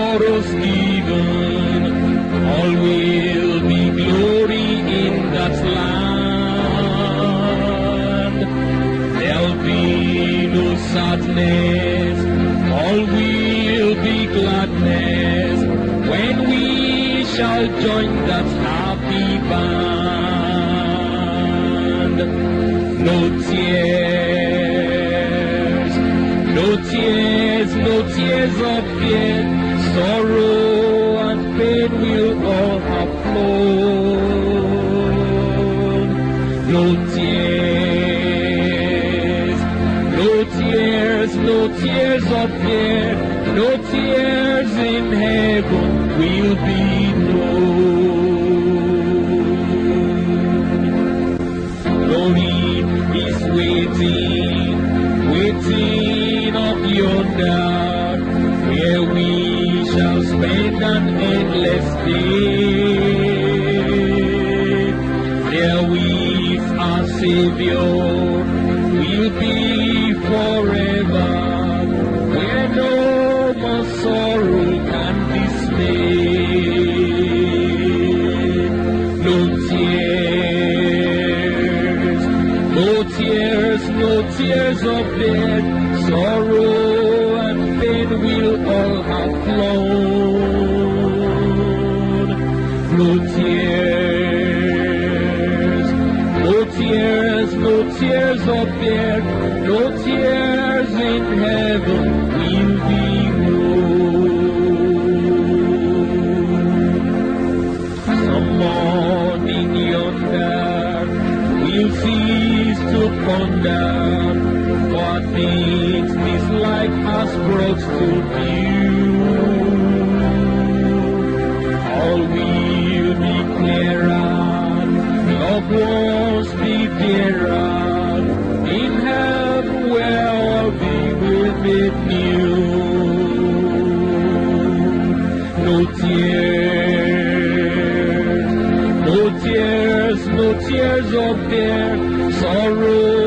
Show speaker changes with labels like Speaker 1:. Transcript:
Speaker 1: for us given, all will be glory in that land. There'll be no sadness, all will be gladness, when we shall join that happy band. No tears, no tears, no tears of fear, sorrow and pain will all have flown. No tears, no tears, no tears of fear, no tears in heaven will be known. Glory is waiting, waiting up yonder, where we shall spend an endless day. There with our Savior we'll be forever, where no more sorrow can dismay. No tears, no tears, no tears of death, sorrow and pain will all have flown. No tears, no tears, no tears of death, no tears in heaven will be known. Some morning yonder we'll cease to ponder what things this life has brought to view. All will be clearer, loved ones be dearer, in heaven where all be will be new. No tears, no tears, no tears of death, sorrow